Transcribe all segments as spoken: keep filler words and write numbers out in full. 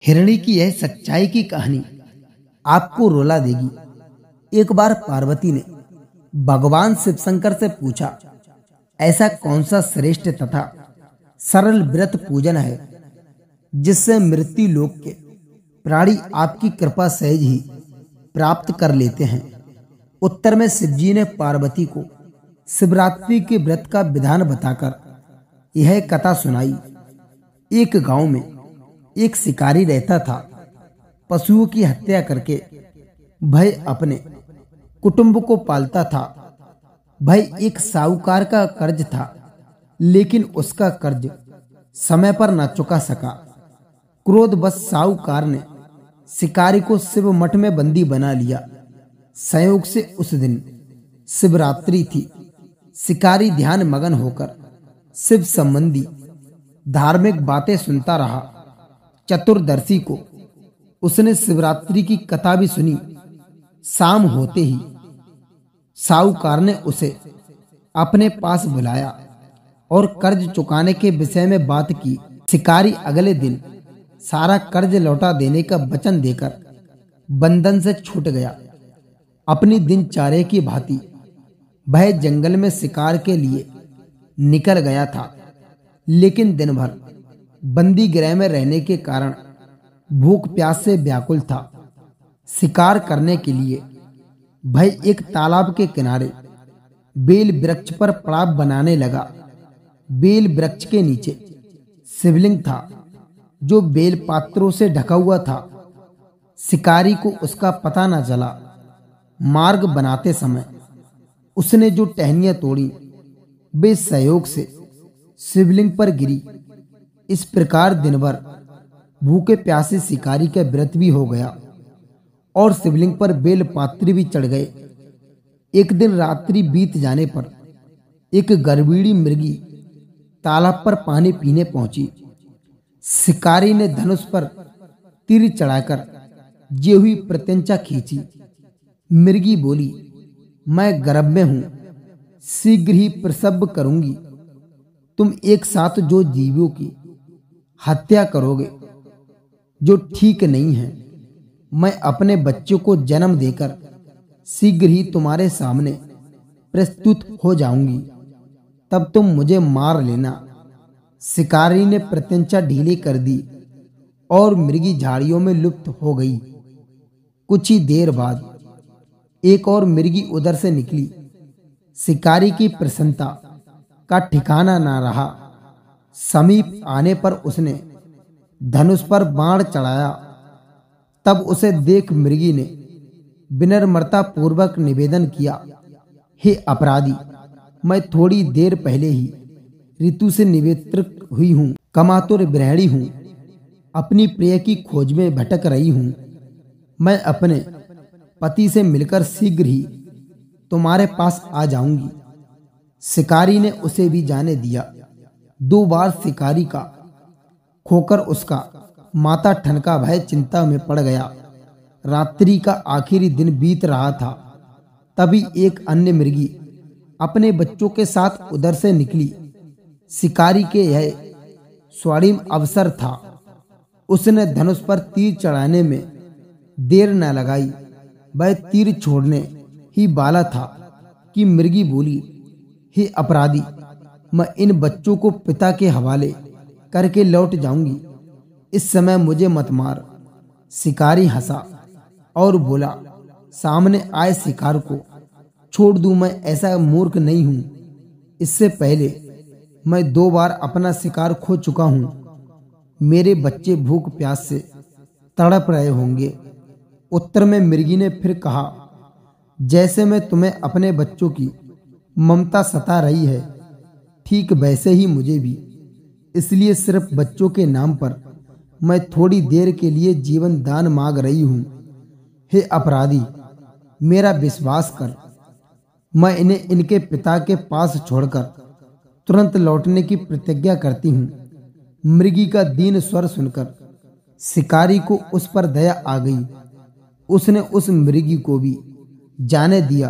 हिरणी की यह सच्चाई की कहानी आपको रुला देगी। एक बार पार्वती ने भगवान शिवशंकर से पूछा, ऐसा कौन सा श्रेष्ठ तथा सरल व्रत पूजन है जिससे मृत्यु लोक के प्राणी आपकी कृपा सहज ही प्राप्त कर लेते हैं। उत्तर में शिवजी ने पार्वती को शिवरात्रि के व्रत का विधान बताकर यह कथा सुनाई। एक गांव में एक शिकारी रहता था। पशुओं की हत्या करके भय अपने कुटुंब को पालता था। भय एक साहूकार का कर्ज था, लेकिन उसका कर्ज समय पर न चुका सका। क्रोधवश साहूकार ने शिकारी को शिव मठ में बंदी बना लिया। संयोग से उस दिन शिवरात्रि थी। शिकारी ध्यान मगन होकर शिव संबंधी धार्मिक बातें सुनता रहा। चतुर्दशी को उसने शिवरात्रि की कथा भी सुनी। शाम होते ही साहूकार ने उसे अपने पास बुलाया और कर्ज चुकाने के विषय में बात की। शिकारी अगले दिन सारा कर्ज लौटा देने का वचन देकर बंधन से छूट गया। अपनी दिनचर्या की भांति वह जंगल में शिकार के लिए निकल गया था, लेकिन दिन भर बंदी गृह में रहने के कारण भूख प्यास से व्याकुल था। शिकार करने के लिए वह एक तालाब के किनारे बेल वृक्ष पर पड़ाव बनाने लगा। बेल वृक्ष के नीचे शिवलिंग था, जो बेल पात्रों से ढका हुआ था। शिकारी को उसका पता न चला। मार्ग बनाते समय उसने जो टहनियां तोड़ी वे सहयोग से शिवलिंग पर गिरी। इस प्रकार दिन भर भूखे प्यासे शिकारी का व्रत भी हो गया और शिवलिंग पर बेल पात्र भी चढ़ गए। एक दिन रात्रि बीत जाने पर एक गर्वीड़ी मृगी तालाब पर पानी पीने पहुंची। शिकारी ने धनुष पर तीर चढ़ाकर जे हुई प्रत्यंचा खींची। मृगी बोली, मैं गर्भ में हूं, शीघ्र ही प्रसव करूंगी। तुम एक साथ जो जीवों की हत्या करोगे जो ठीक नहीं है, मैं अपने बच्चों को जन्म देकर शीघ्र ही तुम्हारे सामने प्रस्तुत हो जाऊंगी, तब तुम मुझे मार लेना। शिकारी ने प्रत्यंचा ढीली कर दी और मृगी झाड़ियों में लुप्त हो गई। कुछ ही देर बाद एक और मृगी उधर से निकली। शिकारी की प्रसन्नता का ठिकाना ना रहा। समीप आने पर उसने धनुष पर बाण चढ़ाया। तब उसे देख मृगी ने विनम्रता पूर्वक निवेदन किया, हे अपराधी, मैं थोड़ी देर पहले ही ऋतु से निवृत्त हुई हूं, कमातुर गृहिणी हूं, अपनी प्रिय की खोज में भटक रही हूं। मैं अपने पति से मिलकर शीघ्र ही तुम्हारे पास आ जाऊंगी। शिकारी ने उसे भी जाने दिया। दो बार शिकारी का खोकर उसका माता ठनका भय चिंता में पड़ गया। रात्रि का आखिरी दिन बीत रहा था। तभी एक अन्य मृगी अपने बच्चों के साथ उधर से निकली। शिकारी के यह स्वर्णिम अवसर था। उसने धनुष पर तीर चढ़ाने में देर न लगाई। वह तीर छोड़ने ही वाला था कि मृगी बोली, हे अपराधी, मैं इन बच्चों को पिता के हवाले करके लौट जाऊंगी। इस समय मुझे मत मार। शिकारी हंसा और बोला, सामने आए शिकार को छोड़ दूं, मैं ऐसा मूर्ख नहीं हूं। इससे पहले मैं दो बार अपना शिकार खो चुका हूं। मेरे बच्चे भूख प्यास से तड़प रहे होंगे। उत्तर में मृगी ने फिर कहा, जैसे मैं तुम्हें अपने बच्चों की ममता सता रही है, ठीक वैसे ही मुझे भी। इसलिए सिर्फ बच्चों के नाम पर मैं थोड़ी देर के लिए जीवन दान मांग रही हूं। हे अपराधी, मेरा विश्वास कर। मैं इन्हें इनके पिता के पास छोड़कर तुरंत लौटने की प्रतिज्ञा करती हूं। मृगी का दीन स्वर सुनकर शिकारी को उस पर दया आ गई। उसने उस मृगी को भी जाने दिया।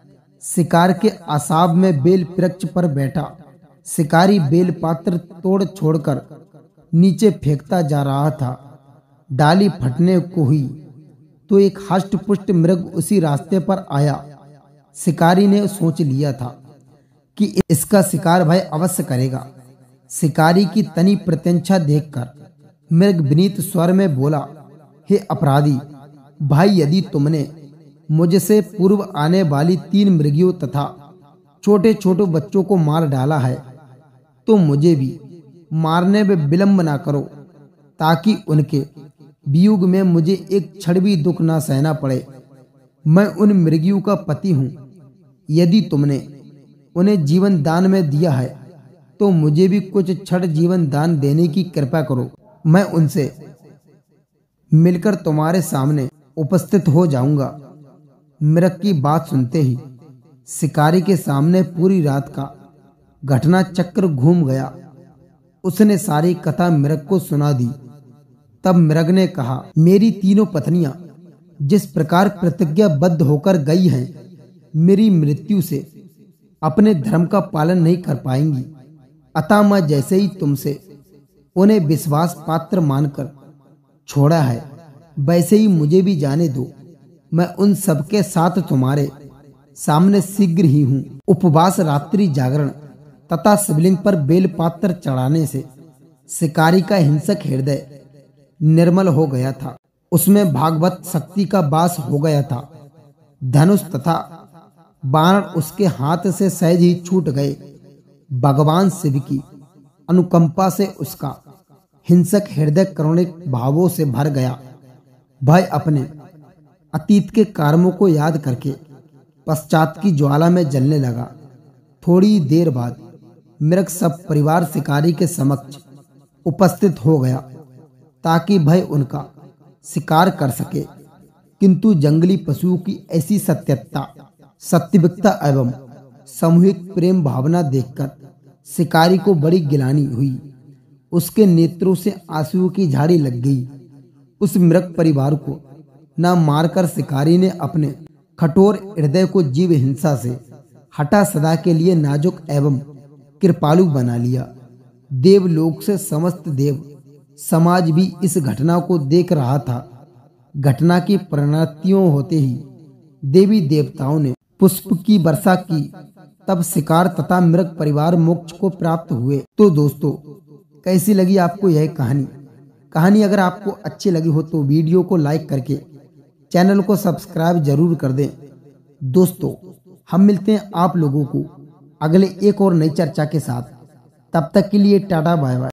शिकार के आसाब में बेल वृक्ष पर बैठा शिकारी बेल पात्र तोड़ छोड़कर नीचे फेंकता जा रहा था। डाली फटने को हुई तो एक हष्ट पुष्ट मृग उसी रास्ते पर आया। शिकारी ने सोच लिया था कि इसका शिकार भय अवश्य करेगा। शिकारी की तनी प्रत्यंछा देखकर मृग विनीत स्वर में बोला, हे अपराधी भाई, यदि तुमने मुझसे पूर्व आने वाली तीन मृगियों तथा छोटे छोटे बच्चों को मार डाला है तो मुझे भी मारने में विलंब ना करो, ताकि उनके वियोग में मुझे एक क्षण भी दुख ना सहना पड़े। मैं उन मृगियों का पति हूँ। यदि तुमने उन्हें जीवन दान में दिया है तो मुझे भी कुछ क्षण जीवन दान देने की कृपा करो। मैं उनसे मिलकर तुम्हारे सामने उपस्थित हो जाऊंगा। मृग की बात सुनते ही शिकारी के सामने पूरी रात का घटना चक्र घूम गया। उसने सारी कथा मृग को सुना दी। तब मृग ने कहा, मेरी तीनों पत्नियां जिस प्रकार प्रतिज्ञाबद्ध होकर गई हैं, मेरी मृत्यु से अपने धर्म का पालन नहीं कर पाएंगी। अतः मैं जैसे ही तुमसे उन्हें विश्वास पात्र मानकर छोड़ा है, वैसे ही मुझे भी जाने दो। मैं उन सबके साथ तुम्हारे सामने शीघ्र ही हूँ। उपवास, रात्रि जागरण तथा शिवलिंग पर बेलपात्र चढ़ाने से शिकारी का हिंसक हृदय निर्मल हो गया था। उसमें भागवत शक्ति का वास हो गया था। धनुष तथा बाण उसके हाथ से सहज ही छूट गए। भगवान शिव की अनुकंपा से उसका हिंसक हृदय करुणिक भावों से भर गया। भाई अपने अतीत के कर्मों को याद करके पश्चात की ज्वाला में जलने लगा। थोड़ी देर बाद मृग सब परिवार शिकारी के समक्ष उपस्थित हो गया ताकि भय उनका शिकार कर सके। किंतु जंगली पशुओं की ऐसी सत्यता, सत्विकता एवं सामूहिक प्रेम भावना देखकर शिकारी को बड़ी गिलानी हुई। उसके नेत्रों से आंसुओं की झाड़ी लग गई। उस मृग परिवार को न मारकर शिकारी ने अपने कठोर हृदय को जीव हिंसा से हटा सदा के लिए नाजुक एवं कृपालु बना लिया। देवलोक से समस्त देव समाज भी इस घटना को देख रहा था। घटना की परिणतियों होते ही देवी देवताओं ने पुष्प की वर्षा की। तब शिकार तथा मृग परिवार मोक्ष को प्राप्त हुए। तो दोस्तों, कैसी लगी आपको यह कहानी? कहानी अगर आपको अच्छी लगी हो तो वीडियो को लाइक करके चैनल को सब्सक्राइब जरूर कर दें। दोस्तों, हम मिलते हैं आप लोगों को अगले एक और नई चर्चा के साथ। तब तक के लिए टाटा बाय बाय।